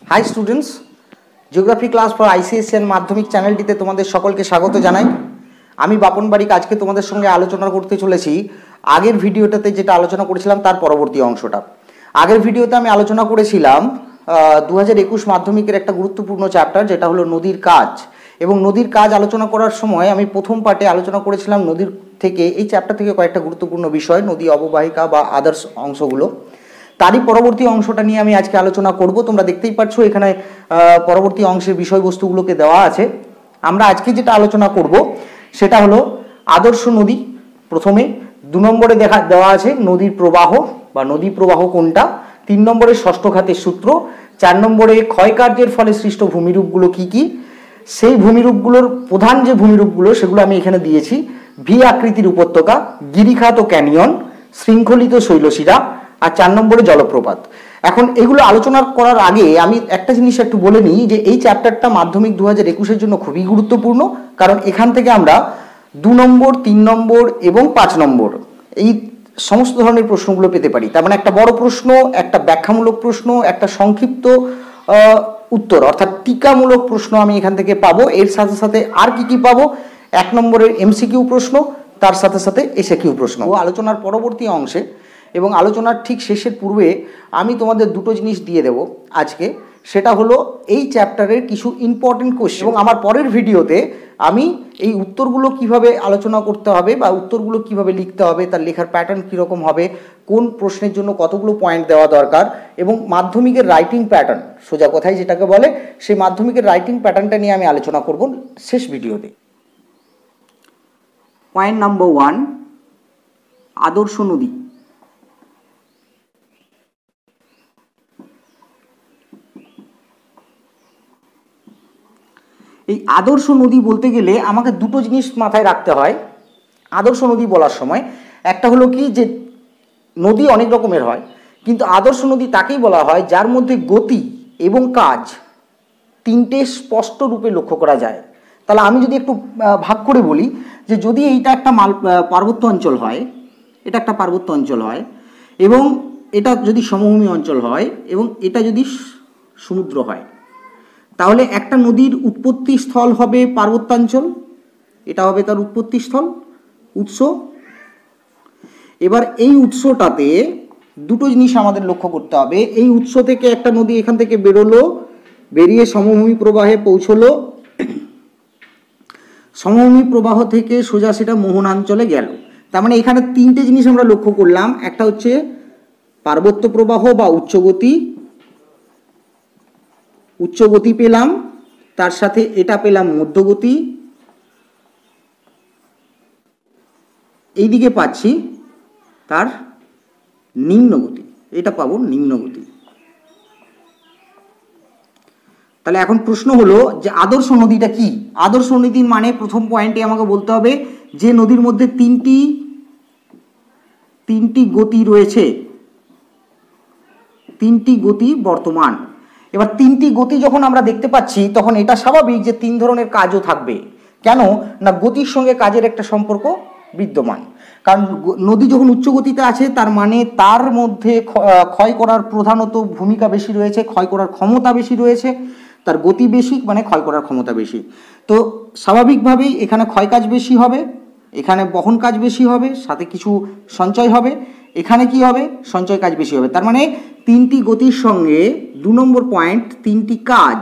High students, geography class for ICSE Madhyamik চ্যানেলটিতে তোমাদের সকলকে স্বাগত জানাই। আমি বাপন বারিক আজকে তোমাদের সঙ্গে আলোচনা করতে চলেছি আগের ভিডিওটাতে যেটা আলোচনা করেছিলাম তার পরবর্তী অংশটা। আগের ভিডিওতে আমি আলোচনা করেছিলাম 2021 মাধ্যমিকের একটা গুরুত্বপূর্ণ চ্যাপ্টার, যেটা হলো নদীর কাজ। এবং নদীর কাজ আলোচনা করার সময় আমি প্রথম পার্টে আলোচনা করেছিলাম নদীর থেকে, এই চ্যাপ্টার থেকে কয়েকটা গুরুত্বপূর্ণ বিষয়, নদী অববাহিকা বা আদার্স অংশগুলো। তারই পরবর্তী অংশটা নিয়ে আমি আজকে আলোচনা করব। তোমরা দেখতেই পাচ্ছ এখানে পরবর্তী অংশের বিষয়বস্তুগুলোকে দেওয়া আছে। আমরা আজকে যেটা আলোচনা করব সেটা হলো আদর্শ নদী। প্রথমে 2 নম্বরে দেওয়া আছে নদীর প্রবাহ বা নদী প্রবাহ কোনটা, 3 নম্বরে ষষ্ঠ ঘাতের সূত্র, 4 নম্বরে ক্ষয়কার্যের ফলে সৃষ্ট ভূমিরূপগুলো কি কি, সেই ভূমিরূপগুলোর প্রধান যে ভূমিরূপগুলো সেগুলো আমি এখানে দিয়েছি। ভি আকৃতির উপত্যকা, গিরিখাত ও ক্যানিয়ন, শৃঙ্খলিত শৈলশিরা, আর 4 নম্বরে জলপ্রপাত। এখন এগুলো আলোচনা করার আগে আমি একটা জিনিস একটু বলে নিই যে এই চ্যাপ্টারটা মাধ্যমিক 2021-এর জন্য খুবই গুরুত্বপূর্ণ, কারণ এখান থেকে আমরা 2 নম্বর, 3 নম্বর এবং 5 নম্বর এই সমস্ত ধরনের প্রশ্নগুলো পেতে পারি। তার মানে একটা বড় প্রশ্ন, একটা ব্যাখ্যামূলক প্রশ্ন, একটা সংক্ষিপ্ত উত্তর অর্থাৎ টিকামূলক প্রশ্ন আমি এখান থেকে পাবো। এর সাথে সাথে আর কি কি পাবো, 1 নম্বরের এমসিকিউ প্রশ্ন, তার সাথে সাথে এসএকিউ প্রশ্ন। আলোচনার পরবর্তী অংশে এবং আলোচনার ঠিক শেষের পূর্বে আমি তোমাদের দুটো জিনিস দিয়ে দেব আজকে। সেটা হলো এই চ্যাপ্টারের কিছু ইম্পর্টেন্ট কোয়েশ্চেন, এবং আমার পরের ভিডিওতে আমি এই উত্তরগুলো কিভাবে আলোচনা করতে হবে বা উত্তরগুলো কিভাবে লিখতে হবে, তার লেখার প্যাটার্ন কীরকম হবে, কোন প্রশ্নের জন্য কতগুলো পয়েন্ট দেওয়া দরকার, এবং মাধ্যমিকের রাইটিং প্যাটার্ন, সোজা কথায় যেটাকে বলে সেই মাধ্যমিকের রাইটিং প্যাটার্নটা নিয়ে আমি আলোচনা করব শেষ ভিডিওতে। পয়েন্ট নাম্বার 1, আদর্শ নদী। এই আদর্শ নদী বলতে গেলে আমাকে দুটো জিনিস মাথায় রাখতে হয় আদর্শ নদী বলার সময়। একটা হলো কি যে নদী অনেক রকমের হয়, কিন্তু আদর্শ নদী তাকেই বলা হয় যার মধ্যে গতি এবং কাজ তিনটে স্পষ্ট রূপে লক্ষ্য করা যায়। তাহলে আমি যদি একটু ভাগ করে বলি যে যদি এইটা একটা পার্বত্য অঞ্চল হয়, এটা একটা পার্বত্য অঞ্চল হয়, এবং এটা যদি সমভূমি অঞ্চল হয়, এবং এটা যদি সমুদ্র হয়, তাহলে একটা নদীর উৎপত্তি স্থল হবে পার্বত্যাঞ্চল, এটা হবে তার উৎপত্তি স্থল, উৎস। এবার এই উৎসটাতে দুটো জিনিস আমাদের লক্ষ্য করতে হবে। এই উৎস থেকে একটা নদী এখান থেকে বেরোলো, বেরিয়ে সমভূমি প্রবাহে পৌঁছলো, সমভূমি প্রবাহ থেকে সোজা সেটা মোহনাঞ্চলে গেল। তার মানে এখানে তিনটে জিনিস আমরা লক্ষ্য করলাম। একটা হচ্ছে পার্বত্য প্রবাহ বা উচ্চগতি, উচ্চগতি পেলাম, তার সাথে এটা পেলাম মধ্যগতি, এইদিকে পাচ্ছি তার নিম্নগতি, এটা পাবো নিম্নগতি। তাহলে এখন প্রশ্ন হলো যে আদর্শ নদীটা কি। আদর্শ নদীর মানে প্রথম পয়েন্টে আমাকে বলতে হবে যে নদীর মধ্যে তিনটি গতি রয়েছে, তিনটি গতি বর্তমান। এবার তিনটি গতি যখন আমরা দেখতে পাচ্ছি তখন এটা স্বাভাবিক যে 3 ধরনের কাজও থাকবে। কেন না, গতির সঙ্গে কাজের একটা সম্পর্ক বিদ্যমান। কারণ নদী যখন উচ্চ গতিতে আছে তার মানে তার মধ্যে ক্ষয় করার প্রধানত ভূমিকা বেশি রয়েছে, ক্ষয় করার ক্ষমতা বেশি রয়েছে, তার গতি বেশি মানে ক্ষয় করার ক্ষমতা বেশি। তো স্বাভাবিকভাবেই এখানে ক্ষয় কাজ বেশি হবে, এখানে বহন কাজ বেশি হবে, সাথে কিছু সঞ্চয় হবে। এখানে কি হবে, সঞ্চয় কাজ বেশি হবে। তার মানে তিনটি গতির সঙ্গে 2 নম্বর পয়েন্ট, তিনটি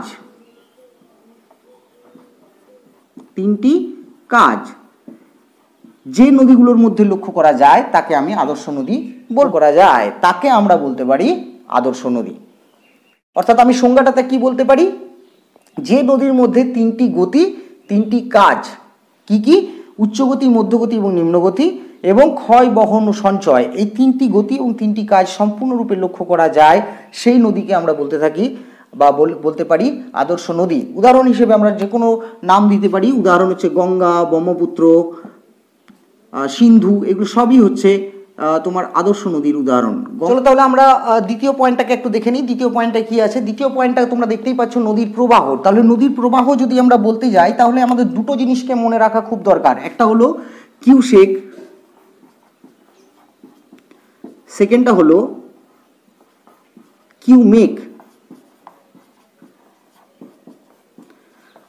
কাজ যে নদীগুলোর মধ্যে লক্ষ্য করা যায় তাকে আমি আদর্শ নদী করা যায়, তাকে আমরা বলতে পারি আদর্শ নদী। অর্থাৎ আমি সংজ্ঞাটাতে কি বলতে পারি, যে নদীর মধ্যে তিনটি গতি, তিনটি কাজ, কি কি, উচ্চগতি, মধ্যগতি এবং নিম্নগতি, এবং ক্ষয়, বহন ও সঞ্চয়, এই তিনটি গতি এবং তিনটি কাজ সম্পূর্ণরূপে লক্ষ্য করা যায়, সেই নদীকে আমরা বলতে থাকি বা বলতে পারি আদর্শ নদী। উদাহরণ হিসেবে আমরা যে কোনো নাম দিতে পারি। উদাহরণ হচ্ছে গঙ্গা, ব্রহ্মপুত্র, সিন্ধু, এগুলো সবই হচ্ছে তোমার আদর্শ নদীর উদাহরণ। চলো তাহলে আমরা দ্বিতীয় পয়েন্টটাকে একটু দেখে নিই। দ্বিতীয় পয়েন্টটা কি আছে, দ্বিতীয় পয়েন্টটা তোমরা দেখতেই পাচ্ছ নদীর প্রবাহ। তাহলে নদীর প্রবাহ যদি আমরা বলতে যাই তাহলে আমাদের দুটো জিনিসকে মনে রাখা খুব দরকার। একটা হলো কিউসেক, সেকেন্ডটা হলো কিউমেক।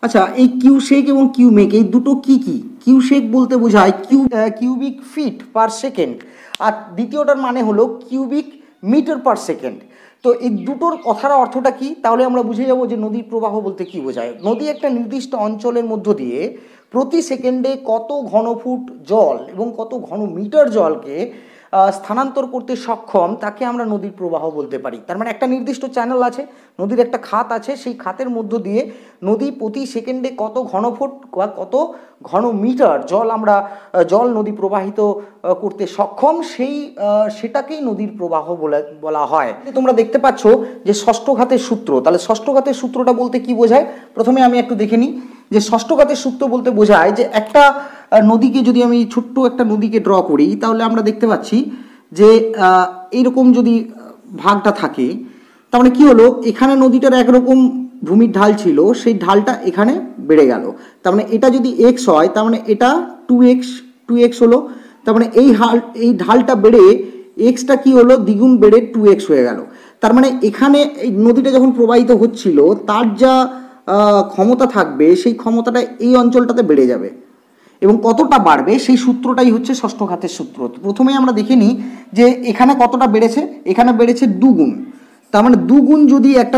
আচ্ছা, এই কিউসেক এবং কিউমেক এই দুটো কি কি? কিউসেক বলতে বোঝায় কিউবিক ফিট পার সেকেন্ড, আর দ্বিতীয়টার মানে হলো কিউবিক মিটার পার সেকেন্ড। তো এই দুটোর কথার অর্থটা কি? তাহলে আমরা বুঝে যাব যে নদীর প্রবাহ বলতে কি বোঝায়। নদী একটা নির্দিষ্ট অঞ্চলের মধ্য দিয়ে প্রতি সেকেন্ডে কত ঘনফুট জল এবং কত ঘন মিটার জলকে স্থানান্তর করতে সক্ষম, তাকে আমরা নদীর প্রবাহ বলতে পারি। তার মানে একটা নির্দিষ্ট চ্যানেল আছে, নদীর একটা খাত আছে, সেই খাতের মধ্য দিয়ে নদী প্রতি সেকেন্ডে কত ঘনফুট বা কত ঘন মিটার জল নদী প্রবাহিত করতে সক্ষম, সেটাকেই নদীর প্রবাহ বলা হয়। তোমরা দেখতে পাচ্ছ যে ষষ্ঠ ঘাতের সূত্র, তাহলে ষষ্ঠ ঘাতের সূত্রটা বলতে কি বোঝায় প্রথমে আমি একটু দেখে নিই। যে ষষ্ঠ ঘাতের সূত্র বলতে বোঝায় যে একটা নদীকে যদি আমি ছোট্ট একটা নদীকে ড্র করি, তাহলে আমরা দেখতে পাচ্ছি যে এইরকম যদি ভাগটা থাকে, তার মানে কি হলো, এখানে নদীটার একরকম ভূমির ঢাল ছিল, সেই ঢালটা এখানে বেড়ে গেল। তার মানে এটা যদি এক্স হয়, তার মানে এটা 2x হলো। তার মানে এই ঢালটা বেড়ে এক্সটা কি হলো, দ্বিগুণ বেড়ে 2x হয়ে গেল। তার মানে এখানে এই নদীটা যখন প্রবাহিত হচ্ছিল, তার যা ক্ষমতা থাকবে, সেই ক্ষমতাটা এই অঞ্চলটাতে বেড়ে যাবে, এবং কতটা বাড়বে সেই সূত্রটাই হচ্ছে ষষ্ঠ ঘাতের সূত্র। প্রথমে আমরা দেখে নিই যে এখানে কতটা বেড়েছে, এখানে বেড়েছে দুগুণ। তার মানে দুগুণ যদি একটা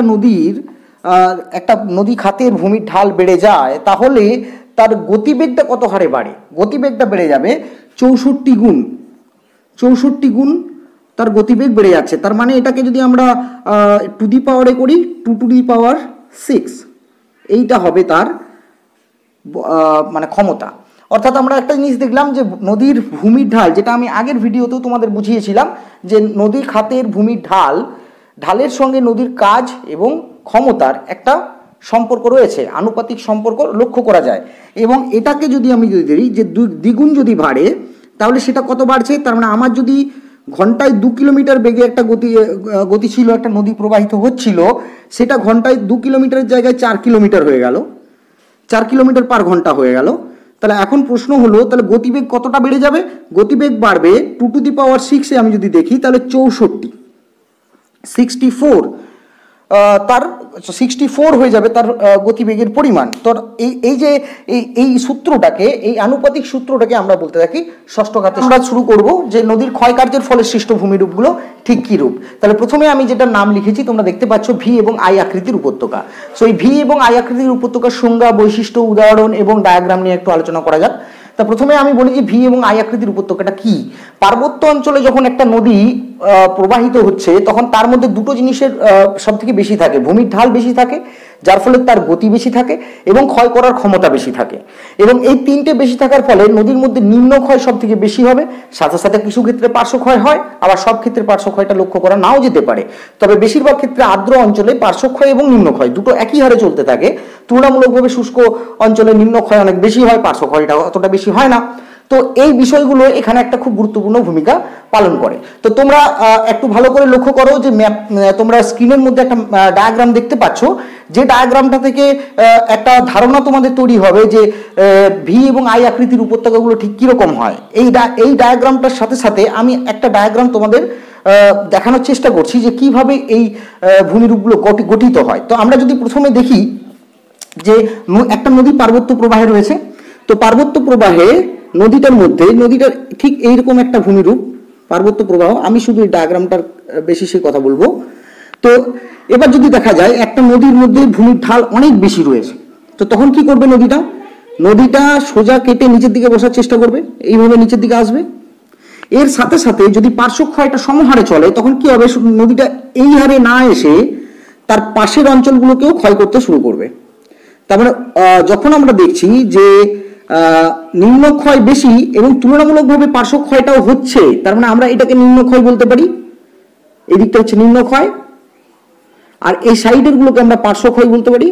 নদী খাতের ভূমির ঢাল বেড়ে যায়, তাহলে তার গতিবেগটা কত হারে বাড়ে? গতিবেগটা বেড়ে যাবে 64 গুণ তার গতিবেগ বেড়ে যাচ্ছে। তার মানে এটাকে যদি আমরা টু দি পাওয়ারে করি, 2 টু দি পাওয়ার 6, এইটা হবে তার মানে ক্ষমতা। অর্থাৎ আমরা একটা জিনিস দেখলাম যে নদীর ভূমির ঢাল, যেটা আমি আগের ভিডিওতেও তোমাদের বুঝিয়েছিলাম, যে নদী খাতের ভূমির ঢালের সঙ্গে নদীর কাজ এবং ক্ষমতার একটা সম্পর্ক রয়েছে, আনুপাতিক সম্পর্ক লক্ষ্য করা যায়। এবং এটাকে যদি আমি ধরি যে দ্বিগুণ যদি বাড়ে, তাহলে সেটা কত বাড়ছে? তার মানে আমার যদি ঘন্টায় 2 কিলোমিটার বেগে একটা গতি ছিল, একটা নদী প্রবাহিত হচ্ছিল, সেটা ঘন্টায় 2 কিলোমিটারের জায়গায় 4 কিলোমিটার হয়ে গেল, 4 কিলোমিটার পার ঘন্টা হয়ে গেল। তাহলে এখন প্রশ্ন হলো, তাহলে গতিবেগ কতটা বেড়ে যাবে? গতিবেগ বাড়বে 2 টু দি পাওয়ার 6 আমি যদি দেখি, তাহলে 64 হয়ে যাবে তার গতিবেগের পরিমাণ। তো এই সূত্রটাকে, এই আনুপাতিক সূত্রটাকে আমরা বলতে থাকি ষষ্ঠ ঘাতে। আমরা শুরু করব যে নদীর ক্ষয়কার্যের ফলে সৃষ্ট ভূমিরূপগুলো ঠিক কী রূপ। তাহলে প্রথমে আমি যেটা নাম লিখেছি, তোমরা দেখতে পাচ্ছ ভি এবং আই আকৃতির উপত্যকা। সো এই ভি এবং আই আকৃতির উপত্যকার সংজ্ঞা, বৈশিষ্ট্য, উদাহরণ এবং ডায়াগ্রাম নিয়ে একটু আলোচনা করা যাক। তা প্রথমে আমি বলি যে ভি এবং আই আকৃতির উপত্যকাটা কি। পার্বত্য অঞ্চলে যখন একটা নদী প্রবাহিত হচ্ছে, তখন তার মধ্যে দুটো জিনিসের সব থেকে বেশি থাকে। ভূমির ঢাল বেশি থাকে, যার ফলে তার গতি বেশি থাকে, এবং ক্ষয় করার ক্ষমতা বেশি থাকে। এবং এই তিনটে বেশি থাকার ফলে নদীর মধ্যে নিম্ন ক্ষয় সব থেকে বেশি হবে। সাথে সাথে কিছু ক্ষেত্রে পার্শ্ব ক্ষয় হয়, আবার সব ক্ষেত্রে পার্শ্ব ক্ষয়টা লক্ষ্য করা নাও যেতে পারে। তবে বেশিরভাগ ক্ষেত্রে আর্দ্র অঞ্চলে পার্শ্ব ক্ষয় এবং নিম্ন ক্ষয় দুটো একই হারে চলতে থাকে। তুলনামূলকভাবে শুষ্ক অঞ্চলে নিম্ন ক্ষয় অনেক বেশি হয়, পার্শ্ব ক্ষয়টা অতটা বেশি হয় না। তো এই বিষয়গুলো এখানে একটা খুব গুরুত্বপূর্ণ ভূমিকা পালন করে। তো তোমরা একটু ভালো করে লক্ষ্য করো যে তোমরা স্ক্রিনের মধ্যে একটা ডায়াগ্রাম দেখতে পাচ্ছ, যে ডায়াগ্রামটা থেকে একটা ধারণা তোমাদের তৈরি হবে যে ভি এবং আই আকৃতির উপত্যকাগুলো ঠিক কীরকম হয়। এই ডায়াগ্রামটার সাথে সাথে আমি একটা ডায়াগ্রাম তোমাদের দেখানোর চেষ্টা করছি যে কিভাবে এই ভূমিরূপগুলো গঠিত হয়। তো আমরা যদি প্রথমে দেখি যে একটা নদী পার্বত্য প্রবাহে রয়েছে, তো পার্বত্য প্রবাহে নদীটার ঠিক এইরকম একটা ভূমিরূপ পার্বত্য প্রবাহ। আমি শুধু এই ডায়াগ্রামটার বেশি কথা বলবো। তো এবার যদি দেখা যায় একটা নদীর মধ্যে ভূমির ঢাল অনেক বেশি রয়েছে, তো তখন কি করবে নদীটা সোজা কেটে নিচের দিকে বসার চেষ্টা করবে, এইভাবে নিচের দিকে আসবে। এর সাথে সাথে যদি পার্শ্বক্ষয়টা সমহারে চলে, তখন কি হবে, নদীটা এই হারে না এসে তার পাশের অঞ্চলগুলোকেও ক্ষয় করতে শুরু করবে। তার মানে যখন আমরা দেখছি যে নিম্নক্ষয় বেশি এবং তুলনামূলকভাবে পার্শ্বক্ষয়টাও হচ্ছে, তার মানে আমরা এটাকে নিম্নক্ষয় বলতে পারি। এই দিকটা হচ্ছে নিম্নক্ষয়, আর এই সাইডের গুলোকে আমরা পার্শ্বক্ষয় বলতে পারি।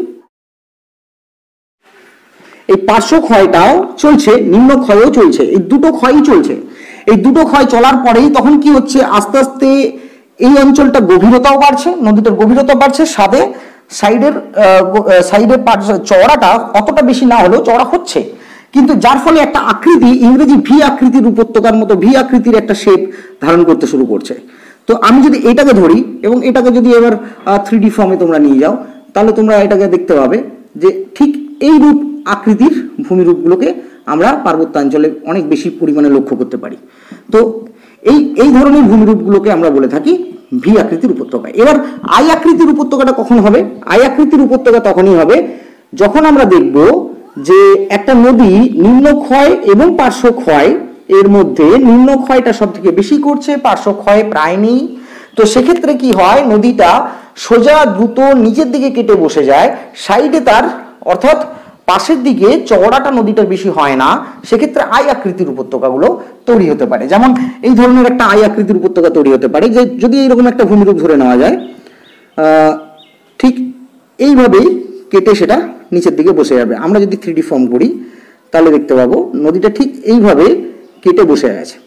এই পার্শ্বক্ষয়টাও চলছে, নিম্নক্ষয়ও চলছে, এই দুটো ক্ষয়ই চলছে। এই দুটো ক্ষয় চলার পরেই তখন কি হচ্ছে, আস্তে আস্তে এই অঞ্চলটা গভীরতাও বাড়ছে, নদীটার গভীরতা বাড়ছে, সাথে সাইডের চওড়াটা অতটা বেশি না হলেও চওড়া হচ্ছে, কিন্তু যার ফলে একটা আকৃতি, ইংরেজি ভি আকৃতির উপত্যকার মতো ভি আকৃতির একটা শেপ ধারণ করতে শুরু করছে। তো আমি যদি এটাকে ধরি এবং এটাকে যদি এবার 3D ফর্মে তোমরা নিয়ে যাও, তাহলে তোমরা এটাকে দেখতে পাবে যে ঠিক এই রূপ আকৃতির ভূমিরূপগুলোকে আমরা পার্বত্যাঞ্চলে অনেক বেশি পরিমাণে লক্ষ্য করতে পারি। তো এই ধরনের ভূমিরূপগুলোকে আমরা বলে থাকি ভি আকৃতির উপত্যকা। এবার আই আকৃতির উপত্যকাটা কখন হবে? আই আকৃতির উপত্যকা তখনই হবে যখন আমরা দেখব যে একটা নদী নিম্ন ক্ষয় এবং পার্শ্ব ক্ষয় এর মধ্যে নিম্ন ক্ষয়টা সব থেকে বেশি করছে, পার্শ্ব ক্ষয় প্রায় নেই। তো সেক্ষেত্রে কি হয়, নদীটা সোজা দ্রুত নিচের দিকে কেটে বসে যায়, সাইডে তার অর্থাৎ পাশের দিকে চওড়াটা নদীটার বেশি হয় না, সেক্ষেত্রে আই আকৃতির উপত্যকাগুলো তৈরি হতে পারে। যেমন এই ধরনের একটা আই আকৃতির উপত্যকা তৈরি হতে পারে, যে যদি এইরকম একটা ভূমিরূপ ধরে নেওয়া যায়, ঠিক এইভাবেই কেটে সেটা নিচের দিকে বসে যাবে। আমরা যদি 3D ফর্ম করি তাহলে দেখতে পাবো নদীটা ঠিক এইভাবে কেটে বসে আছে,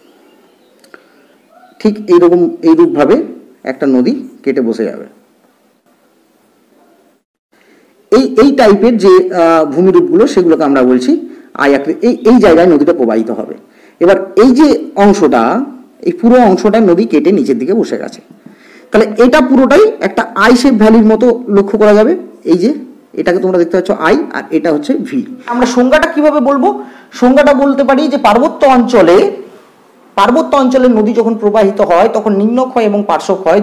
ঠিক এইরকম এইরূপভাবে একটা নদী কেটে বসে যাবে। এই টাইপের যে ভূমিরূপগুলো সেগুলোকে আমরা বলছি আই আকৃতি। এই জায়গায় নদীটা প্রবাহিত হবে। এবার এই যে অংশটা, এই পুরো অংশটা নদী কেটে নিচের দিকে বসে গেছে, তাহলে এটা পুরোটাই একটা আই শেপ ভ্যালির মতো লক্ষ্য করা যাবে। এই যে এটাকে তোমরা দেখতে পাচ্ছ আই, আর এটা হচ্ছে ভি। আমরা সংজ্ঞাটা কিভাবে বলবো? সংজ্ঞাটা বলতে পারি যে পার্বত্য অঞ্চলে নদী যখন প্রবাহিত হয় তখন নিম্নক্ষয় এবং পার্শ্বক্ষয়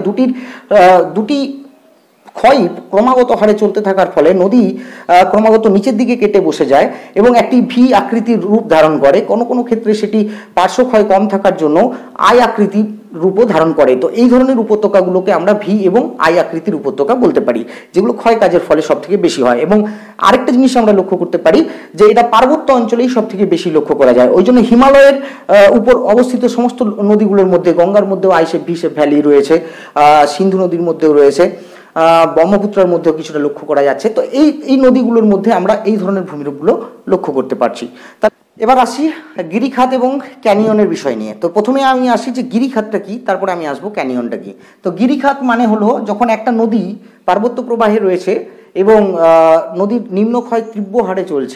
দুটি ক্ষয় ক্রমাগত হারে চলতে থাকার ফলে নদী ক্রমাগত নিচের দিকে কেটে বসে যায় এবং একটি ভি আকৃতির রূপ ধারণ করে। কোনো কোনো ক্ষেত্রে সেটি পার্শ্বক্ষয় কম থাকার জন্য আই আকৃতির রূপও ধারণ করে। তো এই ধরনের উপত্যকাগুলোকে আমরা ভি এবং আই আকৃতির উপত্যকা বলতে পারি, যেগুলো ক্ষয় কাজের ফলে সব থেকে বেশি হয়। এবং আরেকটা জিনিস আমরা লক্ষ্য করতে পারি যে এটা পার্বত্য অঞ্চলেই সব থেকে বেশি লক্ষ্য করা যায়। ওই জন্য হিমালয়ের উপর অবস্থিত সমস্ত নদীগুলোর মধ্যে, গঙ্গার মধ্যেও I shape V shape valley রয়েছে, সিন্ধু নদীর মধ্যেও রয়েছে, ব্রহ্মপুত্রের মধ্যেও কিছুটা লক্ষ্য করা যাচ্ছে। তো এই নদীগুলোর মধ্যে আমরা এই ধরনের ভূমিরূপগুলো লক্ষ্য করতে পারছি। এবার আসি গিরিখাত এবং ক্যানিয়নের বিষয় নিয়ে। তো প্রথমে আমি আসি যে গিরিখাতটা কি, তারপরে আমি আসবো ক্যানিয়নটা কি। তো গিরিখাত মানে হলো যখন একটা নদী পার্বত্য প্রবাহে রয়েছে এবং নদীর নিম্নক্ষয় তীব্র হারে চলছে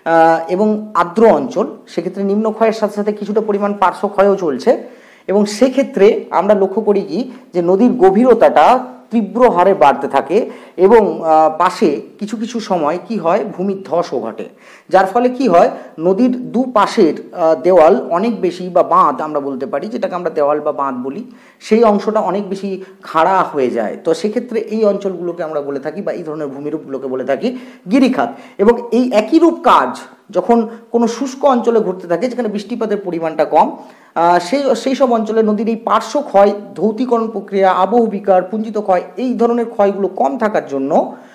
এবং আর্দ্র অঞ্চল, সেক্ষেত্রে নিম্নক্ষয়ের সাথে সাথে কিছুটা পরিমাণ পার্শ্বক্ষয়ও চলছে, এবং সেক্ষেত্রে আমরা লক্ষ্য করি কি যে নদীর গভীরতাটা তীব্র হারে বাড়তে থাকে এবং পাশে কিছু কিছু সময় কি হয়, ভূমির ধসও ঘটে, যার ফলে কি হয় নদীর দুপাশের দেওয়াল অনেক বেশি, বা বাঁধ আমরা বলতে পারি, যেটাকে আমরা দেওয়াল বা বাঁধ বলি, সেই অংশটা অনেক বেশি খাড়া হয়ে যায়। তো সেক্ষেত্রে এই অঞ্চলগুলোকে আমরা বলে থাকি, বা এই ধরনের ভূমিরূপগুলোকে বলে থাকি গিরিখাত। এবং এই একই রূপ কাজ যখন কোনো শুষ্ক অঞ্চলে ঘটতে থাকে, যেখানে বৃষ্টিপাতের পরিমাণটা কম, সেই সব অঞ্চলে নদীর এই পার্শ্ব ক্ষয়, ধৌতীকরণ প্রক্রিয়া, আবহ বিকার, পুঞ্জিত ক্ষয়, এই ধরনের ক্ষয়গুলো কম থাকার জন্য,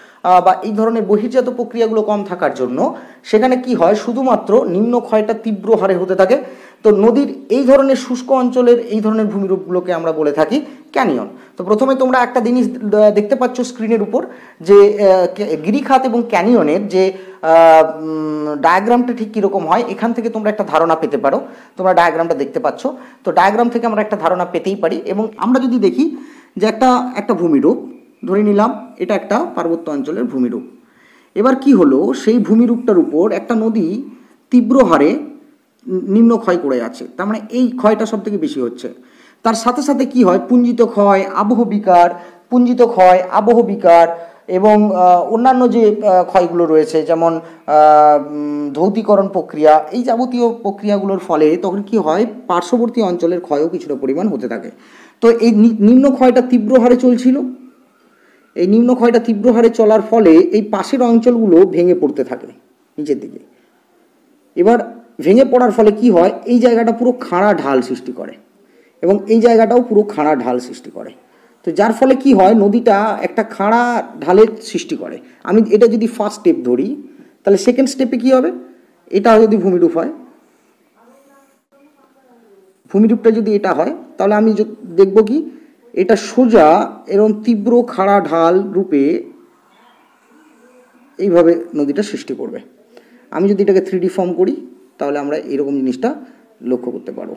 বা এই ধরনের বহির্জাত প্রক্রিয়াগুলো কম থাকার জন্য সেখানে কি হয়, শুধুমাত্র নিম্ন ক্ষয়টা তীব্র হারে হতে থাকে। তো নদীর এই ধরনের শুষ্ক অঞ্চলের এই ধরনের ভূমিরূপগুলোকে আমরা বলে থাকি ক্যানিয়ন। তো প্রথমে তোমরা একটা জিনিস দেখতে পাচ্ছ স্ক্রিনের উপর, যে গিরিখাত এবং ক্যানিয়নের যে ডায়াগ্রামটা ঠিক কীরকম হয়, এখান থেকে তোমরা একটা ধারণা পেতে পারো। তোমরা ডায়াগ্রামটা দেখতে পাচ্ছ, তো ডায়াগ্রাম থেকে আমরা একটা ধারণা পেতেই পারি। এবং আমরা যদি দেখি যে একটা ভূমিরূপ ধরে নিলাম, এটা একটা পার্বত্য অঞ্চলের ভূমিরূপ। এবার কি হলো, সেই ভূমিরূপটার উপর একটা নদী তীব্র হারে নিম্ন ক্ষয় করে যাচ্ছে, তার মানে এই ক্ষয়টা সব থেকে বেশি হচ্ছে। তার সাথে সাথে কি হয়, পুঞ্জিত ক্ষয়, আবহ বিকার এবং অন্যান্য যে ক্ষয়গুলো রয়েছে, যেমন ধৌতীকরণ প্রক্রিয়া, এই যাবতীয় প্রক্রিয়াগুলোর ফলে তখন কি হয়, পার্শ্ববর্তী অঞ্চলের ক্ষয়ও কিছুটা পরিমাণ হতে থাকে। তো এই নিম্ন ক্ষয়টা তীব্র হারে চলছিল, এই নিম্ন ক্ষয়টা তীব্র হারে চলার ফলে এই পাশের অঞ্চলগুলো ভেঙে পড়তে থাকে নিচের দিকে। এবার ভেঙে পড়ার ফলে কি হয়, এই জায়গাটা পুরো খাড়া ঢাল সৃষ্টি করে এবং এই জায়গাটাও পুরো খাড়া ঢাল সৃষ্টি করে। তো যার ফলে কি হয়, নদীটা একটা খাড়া ঢালের সৃষ্টি করে। আমি এটা যদি ফার্স্ট স্টেপ ধরি, তাহলে সেকেন্ড স্টেপে কি হবে, এটা যদি ভূমিরূপ হয়, ভূমিরূপটা যদি এটা হয়, তাহলে আমি দেখব কি, এটা সোজা এরকম তীব্র খাড়া ঢাল রূপে এইভাবে নদীটা সৃষ্টি করবে। আমি যদি এটাকে 3D ফর্ম করি, তাহলে আমরা এরকম জিনিসটা লক্ষ্য করতে পারবো।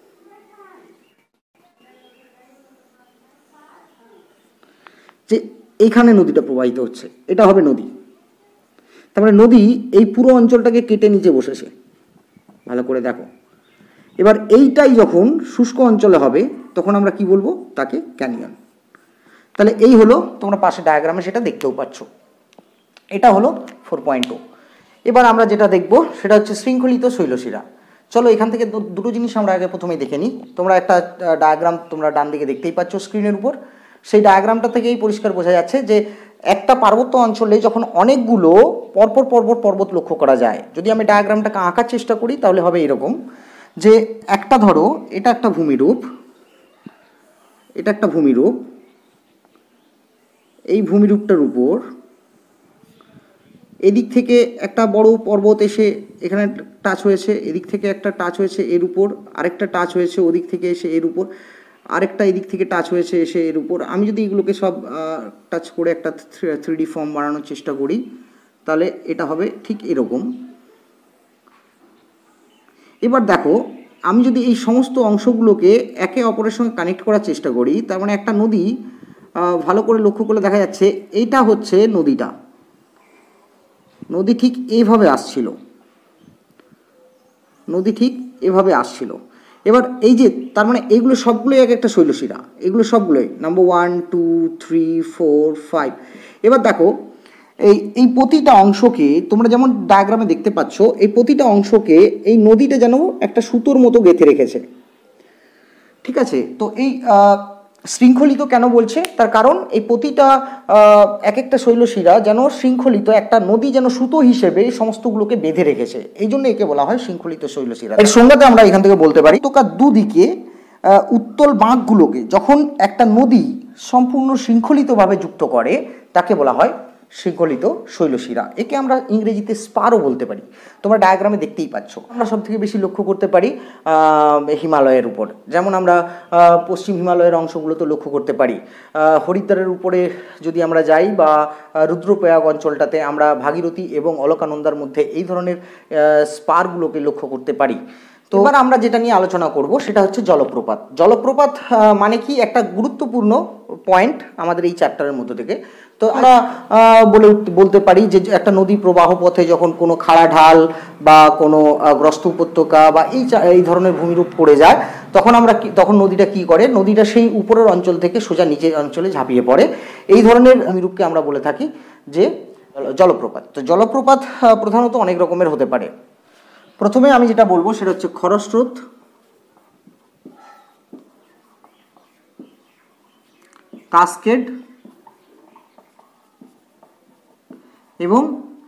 যে এইখানে নদীটা প্রবাহিত হচ্ছে, এটা হবে নদী। তার মানে নদী এই পুরো অঞ্চলটাকে কেটে নিচে বসেছে, ভালো করে দেখো। এবার এইটাই যখন শুষ্ক অঞ্চলে হবে, তখন আমরা কি বলবো, তাকে ক্যানিয়ন। তাহলে এই হলো, তোমরা পাশে ডায়াগ্রামে সেটা দেখতেও পাচ্ছ। এটা হলো 4.2। এবার আমরা যেটা দেখব সেটা হচ্ছে শৃঙ্খলিত শৈলশিরা। চলো এখান থেকে দুটো জিনিস আমরা আগে প্রথমেই দেখে নিই। তোমরা একটা ডায়াগ্রাম তোমরা ডান দিকে দেখতেই পাচ্ছ স্ক্রিনের উপর। সেই ডায়াগ্রামটা থেকেই পরিষ্কার বোঝা যাচ্ছে যে একটা পার্বত্য অঞ্চলে যখন অনেকগুলো পর্বত লক্ষ্য করা যায়, যদি আমি ডায়াগ্রামটাকে আঁকার চেষ্টা করি তাহলে হবে এরকম যে একটা ধরো এটা একটা ভূমিরূপ, এটা একটা ভূমিরূপ, এই ভূমিরূপটার উপর এদিক থেকে একটা বড় পর্বত এসে এখানে টাচ হয়েছে, এদিক থেকে একটা টাচ হয়েছে এর উপর, আরেকটা টাচ হয়েছে ওদিক থেকে এসে এর উপর, আরেকটা এদিক থেকে টাচ হয়েছে এসে এর উপর। আমি যদি এগুলোকে সব টাচ করে একটা 3D ফর্ম বানানোর চেষ্টা করি তাহলে এটা হবে ঠিক এরকম। এবার দেখো আমি যদি এই সমস্ত অংশগুলোকে একে অপরের সঙ্গে কানেক্ট করার চেষ্টা করি, তার মানে একটা নদী ভালো করে লক্ষ্য করলে দেখা যাচ্ছে এইটা হচ্ছে নদীটা, নদী ঠিক এইভাবে আসছিল, নদী ঠিক এভাবে আসছিল। এবার এই যে তার মানে এইগুলো সবগুলোই এক একটা শৈলশিরা, এগুলো সবগুলোই নাম্বার 1 2 3 4 5। এবার দেখো এই প্রতিটা অংশকে তোমরা যেমন ডায়াগ্রামে দেখতে পাচ্ছ, এই প্রতিটা অংশকে এই নদীটা যেন একটা সুতোর মতো গেঁথে রেখেছে, ঠিক আছে। তো এই শৃঙ্খলিত কেন বলছে, তার কারণ এই প্রতিটা এক একটা শৈলশিরা যেন শৃঙ্খলিত, একটা নদী যেন সুতো হিসেবে সমস্তগুলোকে বেঁধে রেখেছে, এই জন্য একে বলা হয় শৃঙ্খলিত শৈলশিরা। এর সংজ্ঞাতে আমরা এখান থেকে বলতে পারি উপত্যকার দুদিকে উত্তল বাঁকগুলোকে যখন একটা নদী সম্পূর্ণ শৃঙ্খলিতভাবে যুক্ত করে তাকে বলা হয় শৃঙ্খলিত শৈলশিরা। একে আমরা ইংরেজিতে স্পারও বলতে পারি, তোমরা ডায়াগ্রামে দেখতেই পাচ্ছ। আমরা সব থেকে বেশি লক্ষ্য করতে পারি হিমালয়ের উপর, যেমন আমরা পশ্চিম হিমালয়ের অংশগুলোতে লক্ষ্য করতে পারি। হরিদ্বারের উপরে যদি আমরা যাই বা রুদ্রপ্রয়াগ অঞ্চলটাতে আমরা ভাগীরথী এবং অলকানন্দার মধ্যে এই ধরনের স্পারগুলোকে লক্ষ্য করতে পারি। তো এবার আমরা যেটা নিয়ে আলোচনা করব সেটা হচ্ছে জলপ্রপাত। জলপ্রপাত মানে কি একটা গুরুত্বপূর্ণ পয়েন্ট আমাদের এই চ্যাপ্টারের মধ্যে থেকে। তো আমরা বলতে পারি যে একটা নদী প্রবাহ পথে যখন কোনো খাড়া ঢাল বা কোনো গ্রস্ত উপত্যকা বা এই ধরনের ভূমিরূপ পড়ে যায় তখন নদীটা কি করে, নদীটা সেই উপরের অঞ্চল থেকে সোজা নিচের অঞ্চলে ঝাঁপিয়ে পড়ে। এই ধরনের ভূমিরূপকে আমরা বলে থাকি যে জলপ্রপাত। তো জলপ্রপাত প্রধানত অনেক রকমের হতে পারে। প্রথমে আমি যেটা বলবো সেটা হচ্ছে খরস্রোত, কাসকেড এবং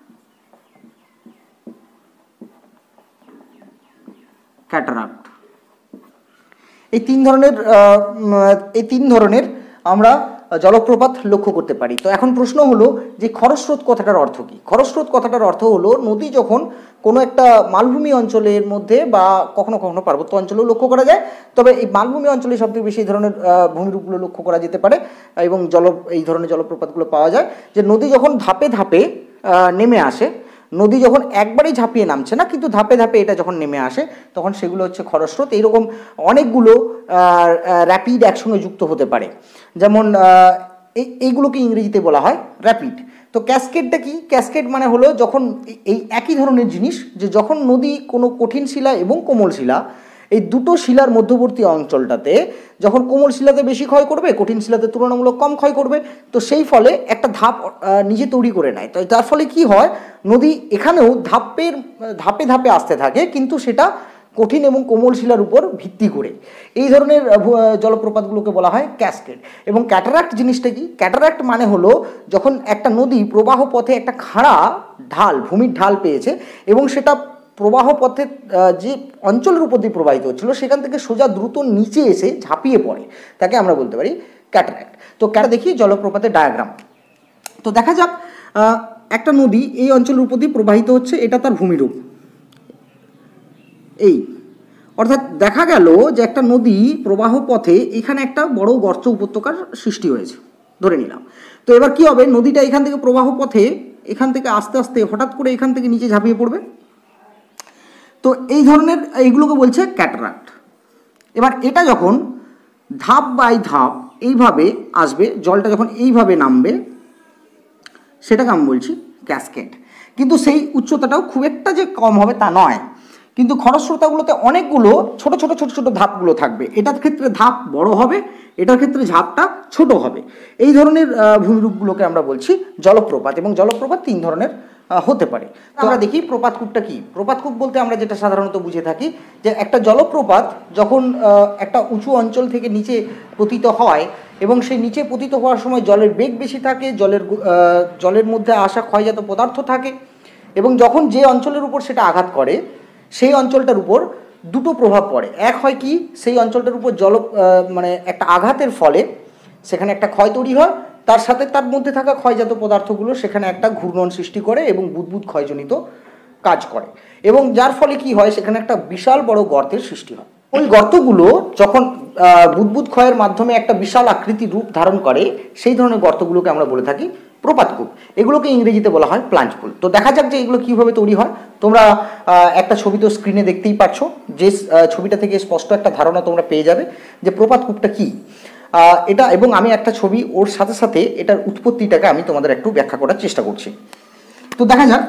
ক্যাটারাক্ট। এই তিন ধরনের আমরা জলপ্রপাত লক্ষ্য করতে পারি। তো এখন প্রশ্ন হলো যে খরস্রোত কথাটার অর্থ কী? খরস্রোত কথাটার অর্থ হলো নদী যখন কোনো একটা মালভূমি অঞ্চলের মধ্যে বা কখনো কখনো পার্বত্য অঞ্চলেও লক্ষ্য করা যায়, তবে এই মালভূমি অঞ্চলে সবথেকে বেশি এই ধরনের ভূমিরূপগুলো লক্ষ্য করা যেতে পারে এবং এই ধরনের জলপ্রপাতগুলো পাওয়া যায় যে নদী যখন ধাপে ধাপে নেমে আসে, নদী যখন একবারেই ঝাঁপিয়ে নামছে না কিন্তু ধাপে ধাপে এটা যখন নেমে আসে তখন সেগুলো হচ্ছে খরস্রোত। এইরকম অনেকগুলো র্যাপিড একসঙ্গে যুক্ত হতে পারে, যেমন এইগুলোকে ইংরেজিতে বলা হয় র্যাপিড। তো ক্যাসকেডটা কি? ক্যাসকেড মানে হলো যখন এই একই ধরনের জিনিস, যে যখন নদী কোনো কঠিন শিলা এবং কোমল শিলা এই দুটো শিলার মধ্যবর্তী অঞ্চলটাতে যখন কোমল শিলাতে বেশি ক্ষয় করবে, কঠিন শিলাতে তুলনামূলক কম ক্ষয় করবে, তো সেই ফলে একটা ধাপ নিজে তৈরি করে নেয়। তো তার ফলে কি হয়, নদী এখানেও ধাপে ধাপে আসতে থাকে কিন্তু সেটা কঠিন এবং কোমল শিলার উপর ভিত্তি করে। এই ধরনের জলপ্রপাতগুলোকে বলা হয় ক্যাসকেড। এবং ক্যাটারাক্ট জিনিসটা কি? ক্যাটারাক্ট মানে হলো যখন একটা নদী প্রবাহ পথে একটা খাড়া ঢাল, ভূমির ঢাল পেয়েছে এবং সেটা প্রবাহ পথে যে অঞ্চলের উপর দিয়ে প্রবাহিত হচ্ছিল সেখান থেকে সোজা দ্রুত নিচে এসে ঝাঁপিয়ে পড়ে, তাকে আমরা বলতে পারি ক্যাটারাক্ট। তো দেখি জলপ্রপাতের ডায়াগ্রাম। তো দেখা যাক একটা নদী এই অঞ্চলের উপর দিয়ে প্রবাহিত হচ্ছে, এটা তার ভূমিরূপ। এই অর্থাৎ দেখা গেল যে একটা নদী প্রবাহ পথে এখানে একটা বড় গর্ত উপত্যকার সৃষ্টি হয়েছে ধরে নিলাম। তো এবার কি হবে, নদীটা এখান থেকে প্রবাহ পথে এখান থেকে আস্তে আস্তে হঠাৎ করে এখান থেকে নিচে ঝাঁপিয়ে পড়বে। তো এই ধরনের এইগুলোকে বলছে ক্যাটারাক্ট। এবার এটা যখন ধাপ বাই ধাপ এইভাবে আসবে, জলটা যখন এইভাবে নামবে সেটাকে আমি বলছি ক্যাসকেড। কিন্তু সেই উচ্চতাটাও খুব একটা যে কম হবে তা নয়, কিন্তু খরস্রোতাগুলোতে অনেকগুলো ছোট ছোট ধাপগুলো থাকবে। এটার ক্ষেত্রে ধাপ বড় হবে এটার ক্ষেত্রে ঝাঁপটা ছোট হবে। এই ধরনের ভূমিরূপগুলোকে আমরা বলছি জলপ্রপাত, এবং জলপ্রপাত 3 ধরনের হতে পারে। আমরা দেখি প্রপাতকূপটা কি। প্রপাতকূপ বলতে আমরা যেটা সাধারণত বুঝে থাকি যে একটা জলপ্রপাত যখন একটা উঁচু অঞ্চল থেকে নিচে পতিত হয় এবং সেই নিচে পতিত হওয়ার সময় জলের বেগ বেশি থাকে, জলের মধ্যে আসা ক্ষয়জাত পদার্থ থাকে, এবং যখন যে অঞ্চলের উপর সেটা আঘাত করে সেই অঞ্চলটার উপর দুটো প্রভাব পড়ে। এক হয় কি, সেই অঞ্চলটার উপর মানে একটা আঘাতের ফলে সেখানে একটা ক্ষয় তৈরি হয়, তার সাথে তার মধ্যে থাকা ক্ষয়জাত পদার্থগুলো সেখানে একটা ঘূর্ণন সৃষ্টি করে এবং বুদবুদ ক্ষয়জনিত কাজ করে, এবং যার ফলে কি হয়, সেখানে একটা বিশাল বড় গর্তের সৃষ্টি হয়। ওই গর্তগুলো যখন বুদবুদ ক্ষয়ের মাধ্যমে একটা বিশাল আকৃতির রূপ ধারণ করে, সেই ধরনের গর্তগুলোকে আমরা বলে থাকি প্রপাতকূপ। এগুলোকে ইংরেজিতে বলা হয় প্লাঞ্জ পুল। তো দেখা যাক যে এগুলো কীভাবে তৈরি হয়। তোমরা একটা ছবি তো স্ক্রিনে দেখতেই পাচ্ছ, যে ছবিটা থেকে স্পষ্ট একটা ধারণা তোমরা পেয়ে যাবে যে প্রপাতকূপটা কী। এটা, এবং আমি একটা ছবি ওর সাথে সাথে এটার উৎপত্তিটাকে আমি তোমাদের একটু ব্যাখ্যা করার চেষ্টা করছি। তো দেখা যাক,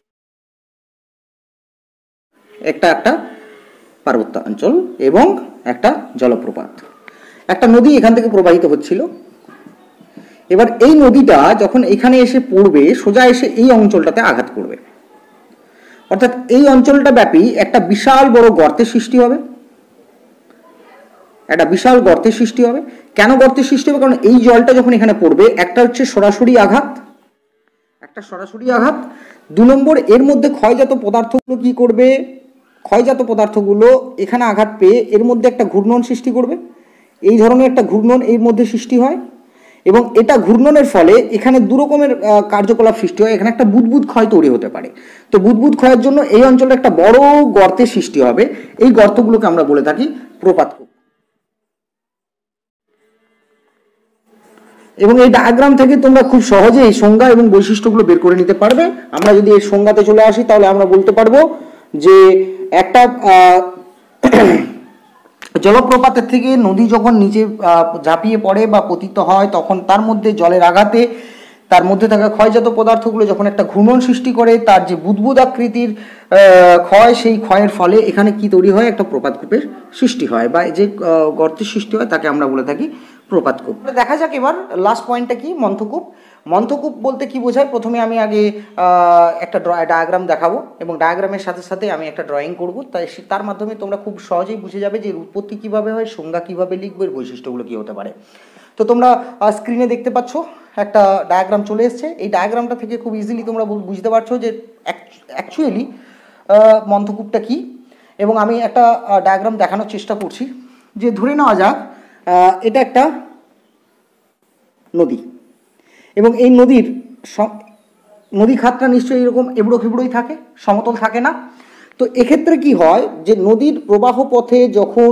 একটা পার্বত্য অঞ্চল এবং একটা জলপ্রপাত, একটা নদী এখান থেকে প্রবাহিত হচ্ছিল। এবার এই নদীটা যখন এখানে এসে পড়বে, সোজা এসে এই অঞ্চলটাতে আঘাত করবে, অর্থাৎ এই অঞ্চলটা ব্যাপী একটা বিশাল বড় গর্তের সৃষ্টি হবে। একটা বিশাল গর্তের সৃষ্টি হবে। কেন গর্তের সৃষ্টি হবে? কারণ এই জলটা যখন এখানে পড়বে, একটা হচ্ছে সরাসরি আঘাত, 2 নম্বর এর মধ্যে ক্ষয়জাত পদার্থগুলো কি করবে, ক্ষয়জাত পদার্থগুলো এখানে আঘাত পেয়ে এর মধ্যে একটা ঘূর্ণন সৃষ্টি করবে। এই ধরনের একটা ঘূর্ণন এর মধ্যে সৃষ্টি হয়, এবং এটা ঘূর্ণনের ফলে এখানে 2 রকমের কার্যকলাপ সৃষ্টি হয়। এখানে একটা বুদবুদ ক্ষয় তৈরি হতে পারে। তো বুদবুদ ক্ষয়ের জন্য এই অঞ্চলে একটা বড় গর্তের সৃষ্টি হবে। এই গর্তগুলোকে আমরা বলে থাকি প্রপাতকূপ। এবং এই ডায়াগ্রাম থেকে তোমরা খুব সহজে এই সংজ্ঞা এবং বৈশিষ্ট্যগুলো বের করে নিতে পারবে। আমরা যদি এই সংজ্ঞাতে চলে আসি, তাহলে আমরা বলতে পারবো যে একটা জলপ্রপাতের থেকে নদী যখন নিচে ঝাঁপিয়ে পড়ে বা পতিত হয়, তখন তার মধ্যে জলের আঘাতে তার মধ্যে থাকা ক্ষয়জাত পদার্থগুলো যখন একটা ঘূর্ণন সৃষ্টি করে, তার যে বুদবুদ আকৃতির ক্ষয়, সেই ক্ষয়ের ফলে এখানে কি তৈরি হয়, একটা প্রপাতকূপের সৃষ্টি হয়, বা যে গর্তের সৃষ্টি হয় তাকে আমরা বলে থাকি প্রপাতকূপ। দেখা যাক এবার লাস্ট পয়েন্টটা কি, মন্থকূপ। মন্থকূপ বলতে কি বোঝায়, প্রথমে আমি আগে একটা ডায়াগ্রাম দেখাবো, এবং ডায়াগ্রামের সাথে সাথে আমি একটা ড্রয়িং করব। তার মাধ্যমে তোমরা খুব সহজেই বুঝে যাবে যে উৎপত্তি কিভাবে হয়, সংজ্ঞা কিভাবে লিখবো, এর বৈশিষ্ট্যগুলো কী হতে পারে। তো তোমরা স্ক্রিনে দেখতে পাচ্ছ একটা ডায়াগ্রাম চলে এসছে। এই ডায়াগ্রামটা থেকে খুব ইজিলি তোমরা বুঝতে পারছো যে অ্যাকচুয়ালি মন্থকূপটা কী। এবং আমি একটা ডায়াগ্রাম দেখানোর চেষ্টা করছি। যে ধরে নেওয়া যাক এটা একটা নদী, এবং এই নদী খাতটা নিশ্চয়ই এরকম এবড়ো খেবড়োই থাকে, সমতল থাকে না। তো এক্ষেত্রে কি হয়, যে নদীর প্রবাহ পথে যখন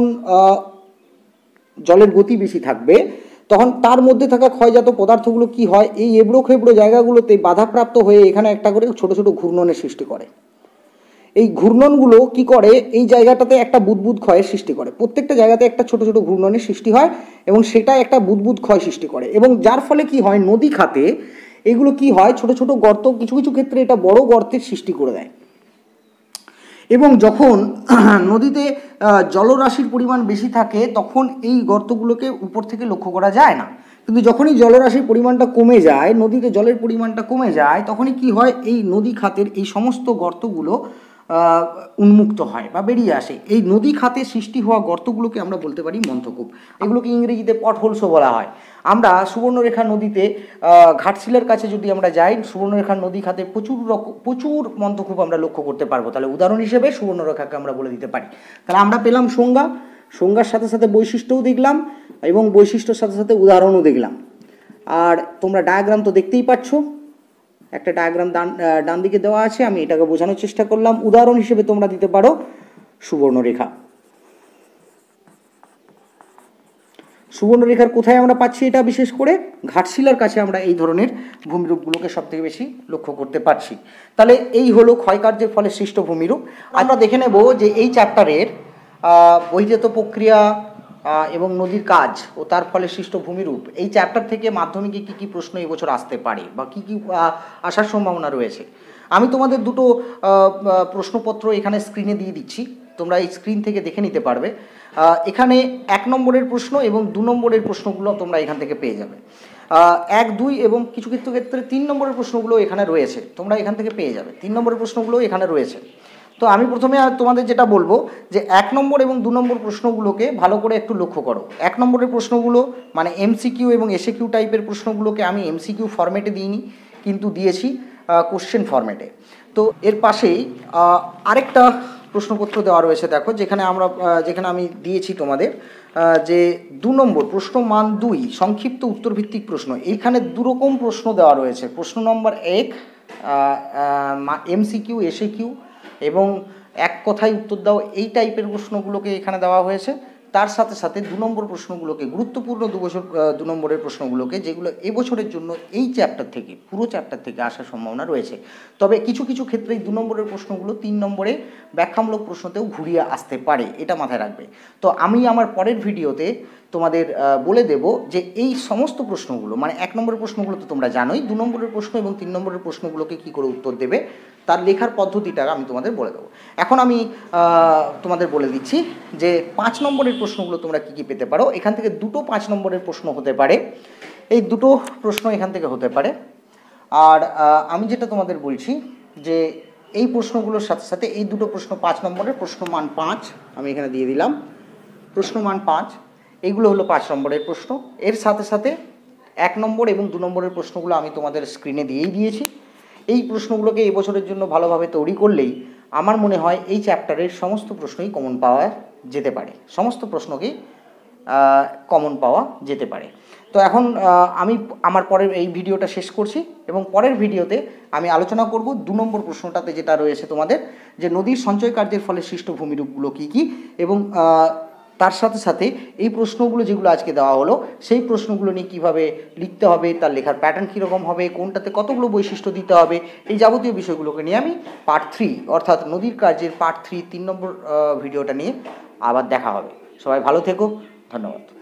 জলের গতি বেশি থাকবে, তখন তার মধ্যে থাকা ক্ষয়জাত পদার্থগুলো কি হয়, এই এবড়ো খেবড়ো জায়গাগুলোতে বাধাপ্রাপ্ত হয়ে এখানে একটা করে ছোট ছোট ঘূর্ণনের সৃষ্টি করে। এই ঘূর্ণনগুলো কি করে, এই জায়গাটাতে একটা বুদবুদ ক্ষয়ের সৃষ্টি করে। প্রত্যেকটা জায়গাতে একটা ছোট ছোট ঘূর্ণনের সৃষ্টি হয়, এবং সেটা একটা বুদবুদ ক্ষয় সৃষ্টি করে। এবং যার ফলে কি হয়, নদী খাতে এগুলো কি হয়, ছোট ছোট গর্ত, কিছু কিছু ক্ষেত্রে এটা বড় গর্তের সৃষ্টি করে দেয়। এবং যখন নদীতে জলরাশির পরিমাণ বেশি থাকে, তখন এই গর্তগুলোকে উপর থেকে লক্ষ্য করা যায় না। কিন্তু যখনই জলরাশির পরিমাণটা কমে যায়, নদীতে জলের পরিমাণটা কমে যায়, তখনই কি হয়, এই নদী খাতের এই সমস্ত গর্তগুলো উন্মুক্ত হয় বা বেরিয়ে আসে। এই নদী খাতে সৃষ্টি হওয়া গর্তগুলোকে আমরা বলতে পারি মন্থকূপ। এগুলোকে ইংরেজিতে পটহোলসও বলা হয়। আমরা সুবর্ণরেখা নদীতে ঘাটশিলার কাছে যদি আমরা যাই, সুবর্ণরেখার নদী খাতে প্রচুর মন্থকূপ আমরা লক্ষ্য করতে পারবো। তাহলে উদাহরণ হিসেবে সুবর্ণরেখাকে আমরা বলে দিতে পারি। তাহলে আমরা পেলাম সংজ্ঞার সাথে সাথে বৈশিষ্ট্যও দেখলাম, এবং বৈশিষ্ট্যর সাথে সাথে উদাহরণও দেখলাম। আর তোমরা ডায়াগ্রাম তো দেখতেই পাচ্ছ, একটা ডায়াগ্রাম ডান দিকে দেওয়া আছে। আমি এটাকে বোঝানোর চেষ্টা করলাম। উদাহরণ হিসেবে তোমরা দিতে পারো সুবর্ণরেখা। সুবর্ণরেখার কোথায় আমরা পাচ্ছি এটা, বিশেষ করে ঘাটশিলার কাছে আমরা এই ধরনের ভূমিরূপগুলোকে সবথেকে বেশি লক্ষ্য করতে পারছি। তাহলে এই হলো ক্ষয়কার্যের ফলে সৃষ্ট ভূমিরূপ। আমরা দেখে নেব যে এই চ্যাপ্টারের বহির্জাত প্রক্রিয়া এবং নদীর কাজ ও তার ফলে সৃষ্ট ভূমিরূপ, এই চ্যাপ্টার থেকে মাধ্যমিকে কী কী প্রশ্ন এবছর আসতে পারে বা কী কী আসার সম্ভাবনা রয়েছে। আমি তোমাদের দুটো প্রশ্নপত্র এখানে স্ক্রিনে দিয়ে দিচ্ছি। তোমরা এই স্ক্রিন থেকে দেখে নিতে পারবে। এখানে 1 নম্বরের প্রশ্ন এবং 2 নম্বরের প্রশ্নগুলো তোমরা এখান থেকে পেয়ে যাবে। 1, 2 এবং কিছু কিছু ক্ষেত্রে 3 নম্বরের প্রশ্নগুলো এখানে রয়েছে, তোমরা এখান থেকে পেয়ে যাবে। 3 নম্বরের প্রশ্নগুলো এখানে রয়েছে। তো আমি প্রথমে তোমাদের যেটা বলবো যে 1 নম্বর এবং 2 নম্বর প্রশ্নগুলোকে ভালো করে একটু লক্ষ্য করো। 1 নম্বরের প্রশ্নগুলো মানে এমসিকিউ এবং এসএকিউ টাইপের প্রশ্নগুলোকে আমি এমসিকিউ ফরম্যাটে দিইনি, কিন্তু দিয়েছি কোশ্চেন ফরম্যাটে। তো এর পাশেই আরেকটা প্রশ্নপত্র দেওয়া রয়েছে, দেখো যেখানে আমি দিয়েছি তোমাদের যে 2 নম্বর প্রশ্ন মান 2 সংক্ষিপ্ত উত্তরভিত্তিক প্রশ্ন। এইখানে দুরকম প্রশ্ন দেওয়া রয়েছে। প্রশ্ন নম্বর 1 এমসিকিউ এসএকিউ এবং এক কথায় উত্তর দাও, এই টাইপের প্রশ্নগুলোকে এখানে দেওয়া হয়েছে। তার সাথে সাথে 2 নম্বর প্রশ্নগুলোকে, গুরুত্বপূর্ণ 2 নম্বরের প্রশ্নগুলোকে, যেগুলো এবছরের জন্য এই চ্যাপ্টার থেকে, পুরো চ্যাপ্টার থেকে আসার সম্ভাবনা রয়েছে। তবে কিছু কিছু ক্ষেত্রে 2 নম্বরের প্রশ্নগুলো 3 নম্বরে ব্যাখ্যামূলক প্রশ্নতেও ঘুরিয়ে আসতে পারে, এটা মাথায় রাখবে। তো আমি আমার পরের ভিডিওতে তোমাদের বলে দেব যে এই সমস্ত প্রশ্নগুলো মানে 1 নম্বরের প্রশ্নগুলো তো তোমরা জানোই, 2 নম্বরের প্রশ্ন এবং 3 নম্বরের প্রশ্নগুলোকে কী করে উত্তর দেবে তার লেখার পদ্ধতিটা আমি তোমাদের বলে দেবো। এখন আমি তোমাদের বলে দিচ্ছি যে 5 নম্বরের প্রশ্নগুলো তোমরা কী কী পেতে পারো। এখান থেকে 2টো 5 নম্বরের প্রশ্ন হতে পারে, এই 2টো প্রশ্ন এখান থেকে হতে পারে। আর আমি যেটা তোমাদের বলছি যে এই প্রশ্নগুলোর সাথে সাথে এই 2টো প্রশ্ন 5 নম্বরের, প্রশ্ন মান 5 আমি এখানে দিয়ে দিলাম, প্রশ্ন মান 5, এইগুলো হলো 5 নম্বরের প্রশ্ন। এর সাথে সাথে 1 নম্বর এবং 2 নম্বরের প্রশ্নগুলো আমি তোমাদের স্ক্রিনে দিয়েই দিয়েছি। এই প্রশ্নগুলোকে এই বছরের জন্য ভালোভাবে তৈরি করলেই আমার মনে হয় এই চ্যাপ্টারের সমস্ত প্রশ্নই কমন পাওয়া যেতে পারে, সমস্ত প্রশ্নকেই কমন পাওয়া যেতে পারে। তো এখন আমি আমার পরের এই ভিডিওটা শেষ করছি এবং পরের ভিডিওতে আমি আলোচনা করব 2 নম্বর প্রশ্নটাতে যেটা রয়েছে তোমাদের, যে নদীর সঞ্চয় কার্যের ফলে সৃষ্ট ভূমিরূপগুলো কী কী, এবং তার সাথে সাথে এই প্রশ্নগুলো যেগুলো আজকে দেওয়া হলো সেই প্রশ্নগুলো নিয়ে কীভাবে লিখতে হবে, তার লেখার প্যাটার্ন কীরকম হবে, কোনটাতে কতগুলো বৈশিষ্ট্য দিতে হবে, এই যাবতীয় বিষয়গুলোকে নিয়ে আমি পার্ট 3 অর্থাৎ নদীর কার্যের পার্ট 3 3 নম্বর ভিডিওটা নিয়ে আবার দেখা হবে। সবাই ভালো থেকো, ধন্যবাদ।